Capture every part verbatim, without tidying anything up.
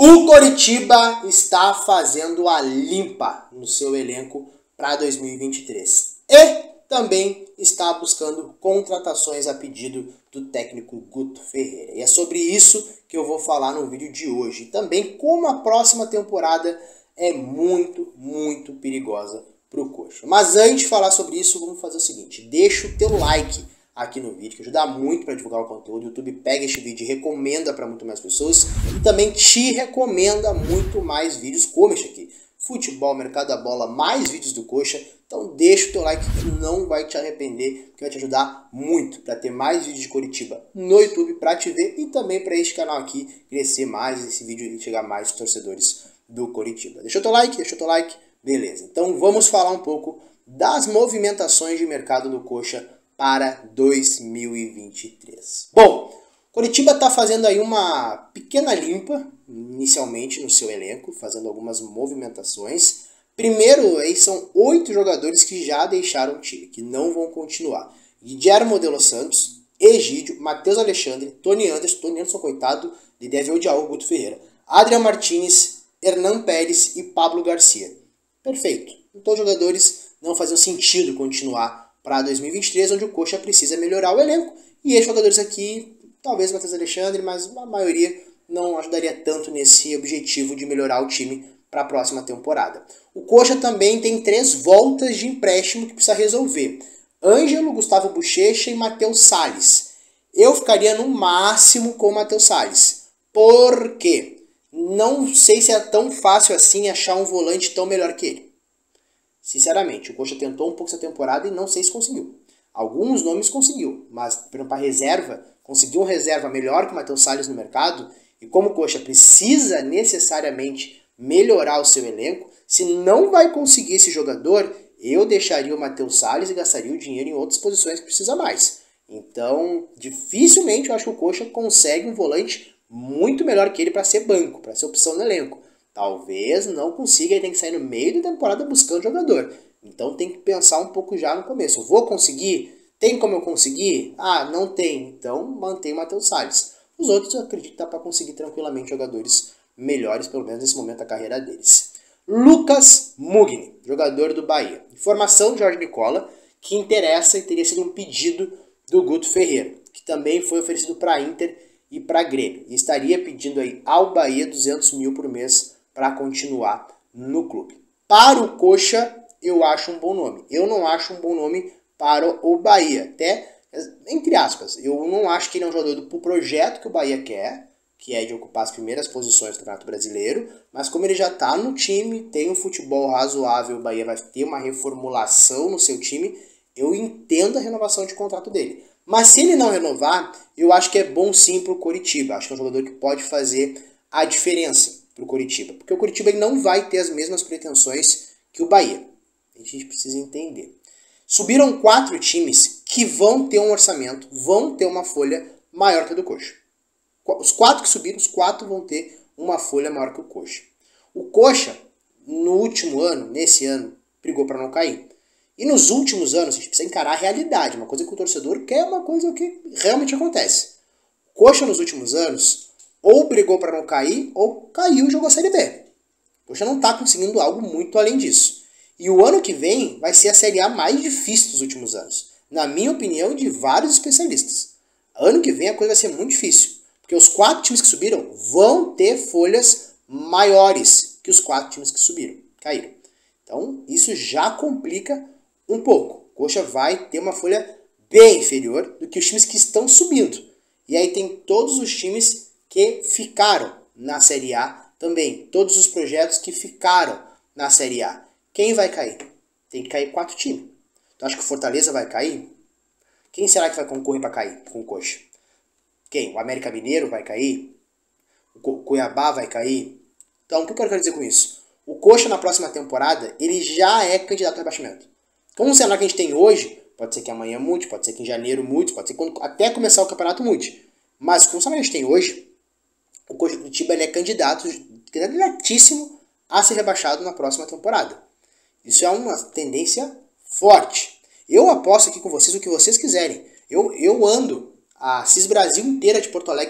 O Coritiba está fazendo a limpa no seu elenco para dois mil e vinte e três e também está buscando contratações a pedido do técnico Guto Ferreira. E é sobre isso que eu vou falar no vídeo de hoje. Também como a próxima temporada é muito, muito perigosa para o Coxa. Mas antes de falar sobre isso, vamos fazer o seguinte. Deixa o teu like aqui no vídeo, que ajuda muito para divulgar o conteúdo. O YouTube pega este vídeo e recomenda para muito mais pessoas. E também te recomenda muito mais vídeos como este aqui. Futebol, mercado da bola, mais vídeos do Coxa. Então deixa o teu like que não vai te arrepender, porque vai te ajudar muito para ter mais vídeos de Coritiba no YouTube para te ver e também para este canal aqui crescer mais, esse vídeo e chegar a mais torcedores do Coritiba. Deixa o teu like, deixa o teu like, beleza. Então vamos falar um pouco das movimentações de mercado do Coxa para dois mil e vinte e três. Bom, Coritiba está fazendo aí uma pequena limpa, inicialmente no seu elenco, fazendo algumas movimentações. Primeiro, aí são oito jogadores que já deixaram o time, que não vão continuar. Guilherme de los Santos, Egídio, Matheus Alexandre, Tony Anderson, Tony Anderson, coitado, ele deve odiar o Guto Ferreira, Adrian Martínez, Hernan Pérez e Pablo Garcia. Perfeito. Então, jogadores não faziam sentido continuar para dois mil e vinte e três, onde o Coxa precisa melhorar o elenco. E esses jogadores aqui, talvez o Matheus Alexandre, mas a maioria não ajudaria tanto nesse objetivo de melhorar o time para a próxima temporada. O Coxa também tem três voltas de empréstimo que precisa resolver. Ângelo, Gustavo Bochecha e Matheus Salles. Eu ficaria no máximo com o Matheus Salles. Por quê? Não sei se é tão fácil assim achar um volante tão melhor que ele. Sinceramente, o Coxa tentou um pouco essa temporada e não sei se conseguiu. Alguns nomes conseguiu, mas por exemplo, a reserva, conseguiu um reserva melhor que o Matheus Salles no mercado, e como o Coxa precisa necessariamente melhorar o seu elenco, se não vai conseguir esse jogador, eu deixaria o Matheus Salles e gastaria o dinheiro em outras posições que precisa mais. Então, dificilmente eu acho que o Coxa consegue um volante muito melhor que ele para ser banco, para ser opção no elenco. Talvez não consiga, ele tem que sair no meio da temporada buscando jogador. Então tem que pensar um pouco já no começo. Eu vou conseguir? Tem como eu conseguir? Ah, não tem. Então mantém o Matheus Salles. Os outros eu acredito que dá para conseguir tranquilamente jogadores melhores, pelo menos nesse momento da carreira deles. Lucas Mugni, jogador do Bahia. Informação de Jorge Nicola, que interessa e teria sido um pedido do Guto Ferreira, que também foi oferecido para a Inter e para Grêmio. E estaria pedindo aí ao Bahia duzentos mil por mês para continuar no clube. Para o Coxa, eu acho um bom nome. Eu não acho um bom nome para o Bahia. Até, entre aspas, eu não acho que ele é um jogador do projeto que o Bahia quer, que é de ocupar as primeiras posições do Campeonato Brasileiro, mas como ele já está no time, tem um futebol razoável, o Bahia vai ter uma reformulação no seu time, eu entendo a renovação de contrato dele. Mas se ele não renovar, eu acho que é bom sim para o Coritiba. Acho que é um jogador que pode fazer a diferença para o Coritiba. Porque o Coritiba ele não vai ter as mesmas pretensões que o Bahia. A gente precisa entender. Subiram quatro times que vão ter um orçamento, vão ter uma folha maior que a do Coxa. Os quatro que subiram, os quatro vão ter uma folha maior que o Coxa. O Coxa, no último ano, nesse ano, brigou para não cair. E nos últimos anos, a gente precisa encarar a realidade. Uma coisa que o torcedor quer, uma coisa que realmente acontece. O Coxa, nos últimos anos, ou brigou para não cair, ou caiu e jogou a Série B. O Coxa não está conseguindo algo muito além disso. E o ano que vem vai ser a Série A mais difícil dos últimos anos. Na minha opinião, de vários especialistas. Ano que vem a coisa vai ser muito difícil. Porque os quatro times que subiram vão ter folhas maiores que os quatro times que subiram, caíram. Então, isso já complica um pouco. O Coxa vai ter uma folha bem inferior do que os times que estão subindo. E aí tem todos os times que ficaram na Série A também. Todos os projetos que ficaram na Série A. Quem vai cair? Tem que cair quatro times. Então acho que o Fortaleza vai cair. Quem será que vai concorrer para cair com o Coxa? Quem? O América Mineiro vai cair? O Cuiabá vai cair? Então o que eu quero dizer com isso? O Coxa na próxima temporada, ele já é candidato ao rebaixamento. Como o cenário que a gente tem hoje, pode ser que amanhã mude, pode ser que em janeiro mude, pode ser que quando, até começar o campeonato mude. Mas como o cenário que a gente tem hoje, o Coxa do Curitiba ele é candidato, candidatíssimo a ser rebaixado na próxima temporada. Isso é uma tendência forte. Eu aposto aqui com vocês o que vocês quiserem. Eu, eu ando a Cis Brasil inteira de Porto Alegre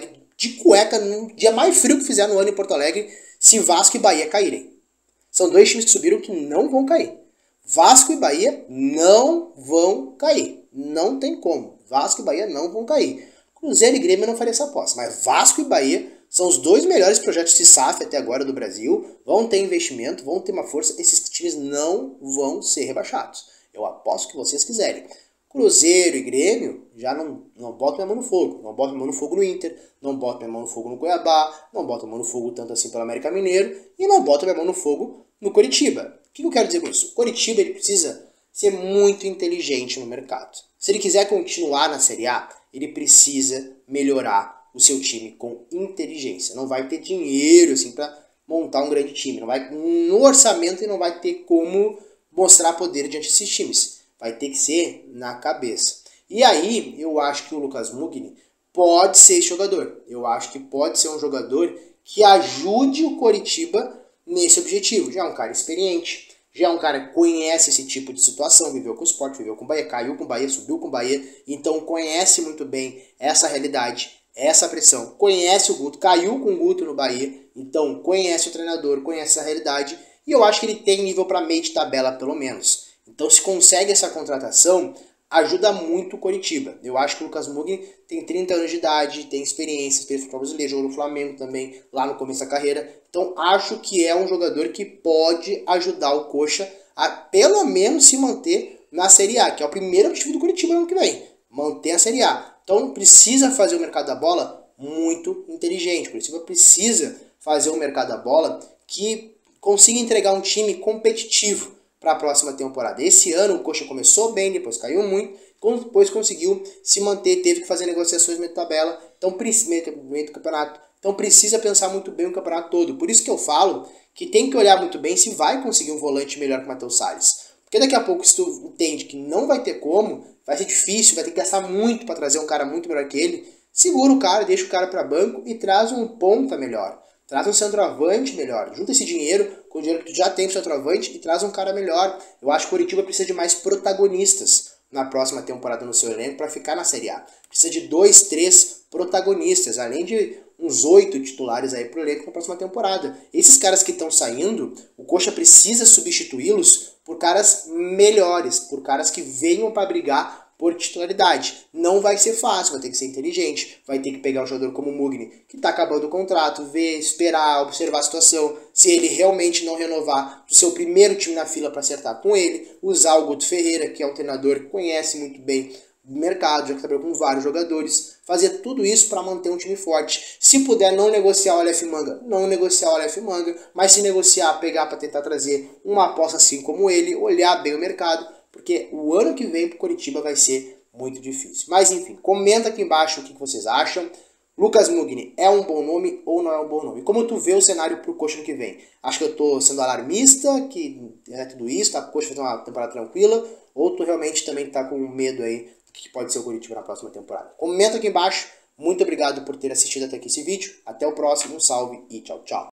de cueca no dia mais frio que fizer no ano em Porto Alegre se Vasco e Bahia caírem. São dois times que subiram que não vão cair. Vasco e Bahia não vão cair. Não tem como. Vasco e Bahia não vão cair. Cruzeiro e Grêmio não faria essa aposta, mas Vasco e Bahia são os dois melhores projetos de S A F até agora do Brasil, vão ter investimento, vão ter uma força, esses times não vão ser rebaixados. Eu aposto que vocês quiserem. Cruzeiro e Grêmio, já não, não boto minha mão no fogo. Não boto minha mão no fogo no Inter, não boto minha mão no fogo no Cuiabá, não boto minha mão no fogo tanto assim pelo América Mineiro e não boto minha mão no fogo no Coritiba. O que eu quero dizer com isso? O Coritiba ele precisa ser muito inteligente no mercado. Se ele quiser continuar na Série A, ele precisa melhorar o seu time com inteligência. Não vai ter dinheiro assim para montar um grande time. Não vai, no orçamento e não vai ter como mostrar poder diante desses times. Vai ter que ser na cabeça. E aí, eu acho que o Lucas Mugni pode ser esse jogador. Eu acho que pode ser um jogador que ajude o Coritiba nesse objetivo. Já é um cara experiente, já é um cara que conhece esse tipo de situação, viveu com o Sport, viveu com o Bahia, caiu com o Bahia, subiu com o Bahia, então conhece muito bem essa realidade, essa pressão. Conhece o Guto, caiu com o Guto no Bahia, então conhece o treinador, conhece essa realidade, e eu acho que ele tem nível para meio de tabela pelo menos. Então se consegue essa contratação, ajuda muito o Coritiba. Eu acho que o Lucas Mugni tem trinta anos de idade, tem experiência, fez futebol brasileiro, jogou no Flamengo também, lá no começo da carreira. Então acho que é um jogador que pode ajudar o Coxa a pelo menos se manter na Série A, que é o primeiro objetivo do Coritiba no ano que vem, manter a Série A. Então precisa fazer o mercado da bola muito inteligente. O Coritiba precisa fazer o mercado da bola que consiga entregar um time competitivo para a próxima temporada. Esse ano o Coxa começou bem, depois caiu muito, depois conseguiu se manter, teve que fazer negociações meio tabela, então meio do campeonato. Então precisa pensar muito bem o campeonato todo. Por isso que eu falo que tem que olhar muito bem se vai conseguir um volante melhor que o Matheus Salles. Porque daqui a pouco, se tu entende que não vai ter como, vai ser difícil, vai ter que gastar muito para trazer um cara muito melhor que ele, segura o cara, deixa o cara para banco e traz um ponta melhor. Traz um centroavante melhor. Junta esse dinheiro com o dinheiro que tu já tem pro centroavante e traz um cara melhor. Eu acho que o Coritiba precisa de mais protagonistas na próxima temporada no seu elenco para ficar na Série A. Precisa de dois, três protagonistas, além de uns oito titulares aí pro elenco na próxima temporada. Esses caras que estão saindo, o Coxa precisa substituí-los por caras melhores, por caras que venham para brigar por titularidade. Não vai ser fácil, vai ter que ser inteligente, vai ter que pegar um jogador como o Mugni, que está acabando o contrato, ver, esperar, observar a situação, se ele realmente não renovar o seu primeiro time na fila para acertar com ele, usar o Guto Ferreira, que é um treinador que conhece muito bem o mercado, já que trabalhou com vários jogadores, fazer tudo isso para manter um time forte. Se puder não negociar o L F Manga, não negociar o L F Manga, mas se negociar, pegar para tentar trazer uma aposta assim como ele, olhar bem o mercado, porque o ano que vem pro Coritiba vai ser muito difícil. Mas enfim, comenta aqui embaixo o que vocês acham. Lucas Mugni é um bom nome ou não é um bom nome? Como tu vê o cenário pro Coxa ano que vem? Acho que eu tô sendo alarmista, que é tudo isso, tá? O Coxa vai ter uma temporada tranquila, ou tu realmente também tá com medo aí do que pode ser o Coritiba na próxima temporada? Comenta aqui embaixo. Muito obrigado por ter assistido até aqui esse vídeo. Até o próximo, um salve e tchau, tchau.